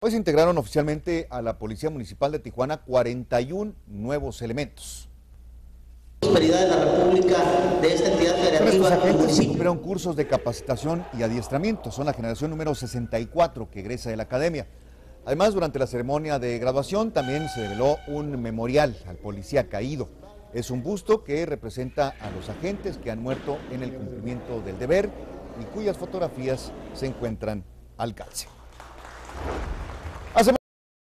Hoy se integraron oficialmente a la Policía Municipal de Tijuana 41 nuevos elementos. Prosperidad de la República de esta entidad federativa. Estos agentes cumplieron cursos de capacitación y adiestramiento. Son la generación número 64 que egresa de la academia. Además, durante la ceremonia de graduación también se reveló un memorial al policía caído. Es un busto que representa a los agentes que han muerto en el cumplimiento del deber y cuyas fotografías se encuentran al alcance.